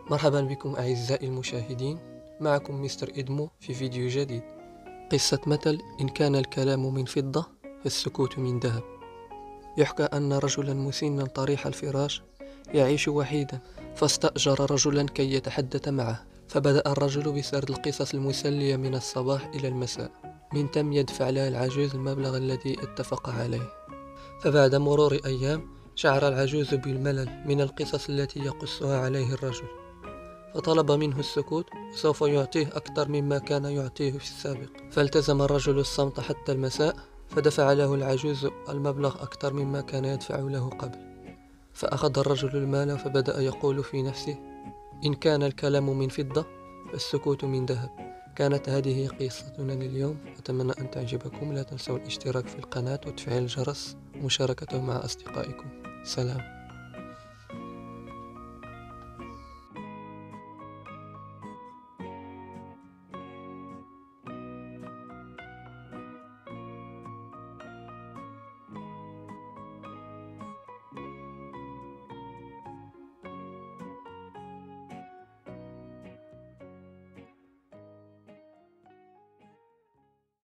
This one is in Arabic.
مرحبا بكم أعزائي المشاهدين، معكم مستر إدمو في فيديو جديد. قصة مثل: إن كان الكلام من فضة فالسكوت من ذهب. يحكى أن رجلا مسنا طريح الفراش يعيش وحيدا، فاستأجر رجلا كي يتحدث معه. فبدأ الرجل بسرد القصص المسلية من الصباح إلى المساء، من تم يدفع له العجوز المبلغ الذي اتفق عليه. فبعد مرور أيام شعر العجوز بالملل من القصص التي يقصها عليه الرجل، فطلب منه السكوت وسوف يعطيه أكثر مما كان يعطيه في السابق. فالتزم الرجل الصمت حتى المساء، فدفع له العجوز المبلغ أكثر مما كان يدفع له قبل. فأخذ الرجل المال فبدأ يقول في نفسه: إن كان الكلام من فضة فالسكوت من ذهب. كانت هذه قصتنا لليوم، أتمنى أن تعجبكم. لا تنسوا الاشتراك في القناة وتفعيل الجرس ومشاركته مع أصدقائكم. سلام.